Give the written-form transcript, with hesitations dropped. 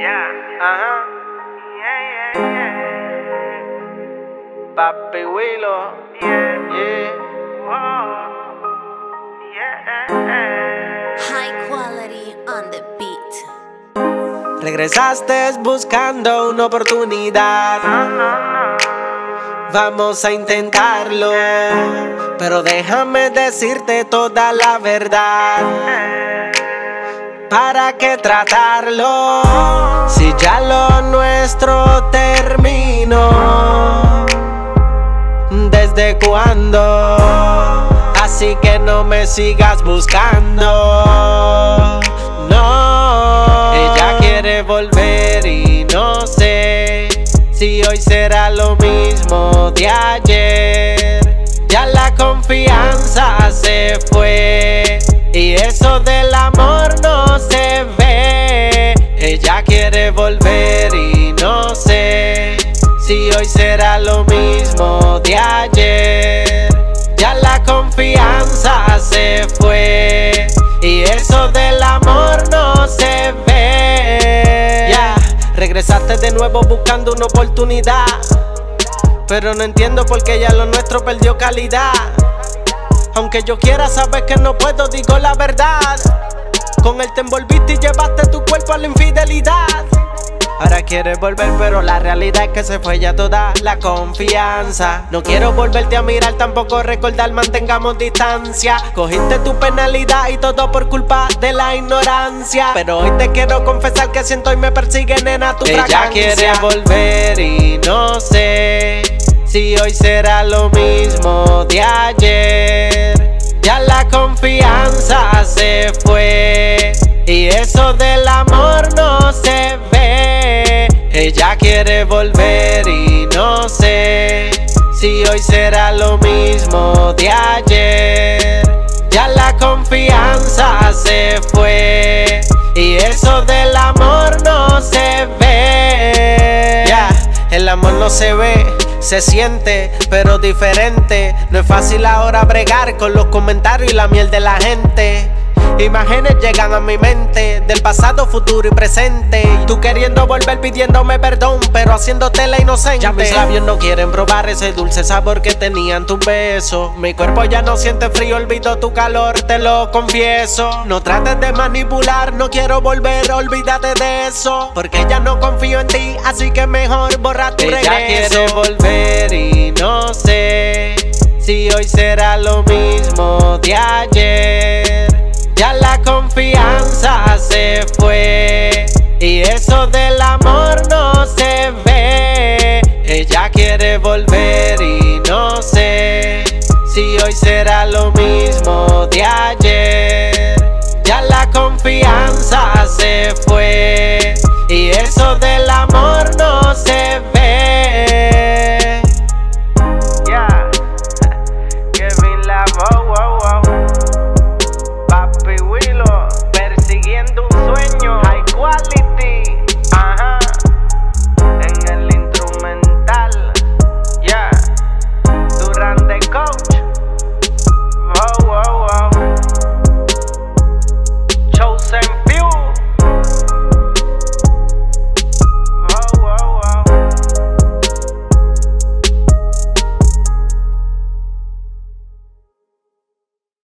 Ajá. Papi Willow. High quality on the beat. Regresaste buscando una oportunidad. Vamos a intentarlo, pero déjame decirte toda la verdad. ¿Para qué tratarlo si ya lo nuestro terminó? ¿Desde cuándo? Así que no me sigas buscando. No, ella quiere volver y no sé si hoy será lo mismo de ayer. Ya la confianza se fue y eso del amor no se ve. Ella quiere volver y no sé si hoy será lo mismo de ayer. Ya la confianza se fue y eso del amor no se ve. Ya, regresaste de nuevo buscando una oportunidad, pero no entiendo por qué ya lo nuestro perdió calidad. Aunque yo quiera, sabes que no puedo, digo la verdad. Con él te envolviste y llevaste tu cuerpo a la infidelidad. Ahora quieres volver, pero la realidad es que se fue ya toda la confianza. No quiero volverte a mirar, tampoco recordar, mantengamos distancia. Cogiste tu penalidad y todo por culpa de la ignorancia. Pero hoy te quiero confesar que siento y me persigue, nena, tu fragancia. Ella quiere volver y no sé si hoy será lo mismo de ayer. Ya la confianza se fue y eso del amor no se ve. Ella quiere volver y no sé si hoy será lo mismo de ayer. Ya la confianza se fue y eso del amor no se ve. Ya, el amor no se ve, se siente, pero diferente. No es fácil ahora bregar con los comentarios y la miel de la gente. Imágenes llegan a mi mente del pasado, futuro y presente. Y tú queriendo volver pidiéndome perdón, pero haciéndote la inocente. Ya mis labios no quieren probar ese dulce sabor que tenían tus besos. Mi cuerpo ya no siente frío, olvido tu calor, te lo confieso. No trates de manipular, no quiero volver, olvídate de eso. Porque ya no confío en ti, así que mejor borra tu regreso. Ella quiere volver y no sé si hoy será lo mismo de ayer. Ya la confianza se fue y eso del amor no se ve. Ella quiere volver y no sé si hoy será lo mismo de ayer. Ya la confianza se fue y eso del